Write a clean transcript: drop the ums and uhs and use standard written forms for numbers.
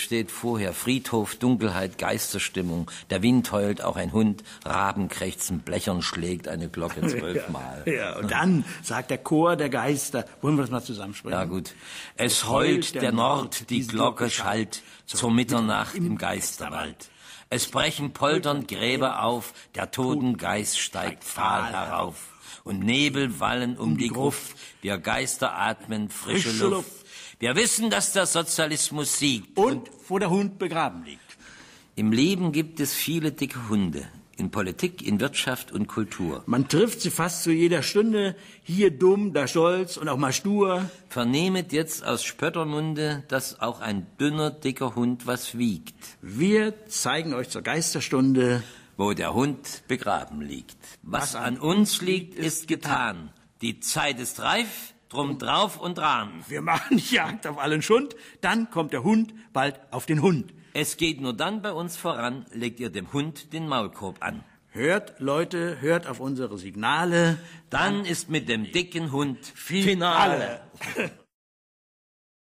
Steht vorher Friedhof, Dunkelheit, Geisterstimmung. Der Wind heult, auch ein Hund. Raben krächzen, blechern schlägt eine Glocke 12-mal. Ja, und dann sagt der Chor der Geister. Wollen wir das mal zusammensprechen? Ja, gut. Es heult der Nord, die Glocke schallt zur Mitternacht im Geisterwald. Es brechen polternd Gräber auf, der Totengeist steigt fahl herauf. Und Nebel wallen um die Gruft, wir Geister atmen frische Luft. Wir wissen, dass der Sozialismus siegt. Und wo der Hund begraben liegt. Im Leben gibt es viele dicke Hunde. In Politik, in Wirtschaft und Kultur. Man trifft sie fast zu jeder Stunde. Hier dumm, da stolz und auch mal stur. Vernehmet jetzt aus Spöttermunde, dass auch ein dünner, dicker Hund was wiegt. Wir zeigen euch zur Geisterstunde, wo der Hund begraben liegt. Was an uns liegt, ist getan. Die Zeit ist reif. Drum drauf und dran. Wir machen Jagd auf allen Schund, dann kommt der Hund bald auf den Hund. Es geht nur dann bei uns voran, legt ihr dem Hund den Maulkorb an. Hört, Leute, hört auf unsere Signale. Dann ist mit dem dicken Hund Finale.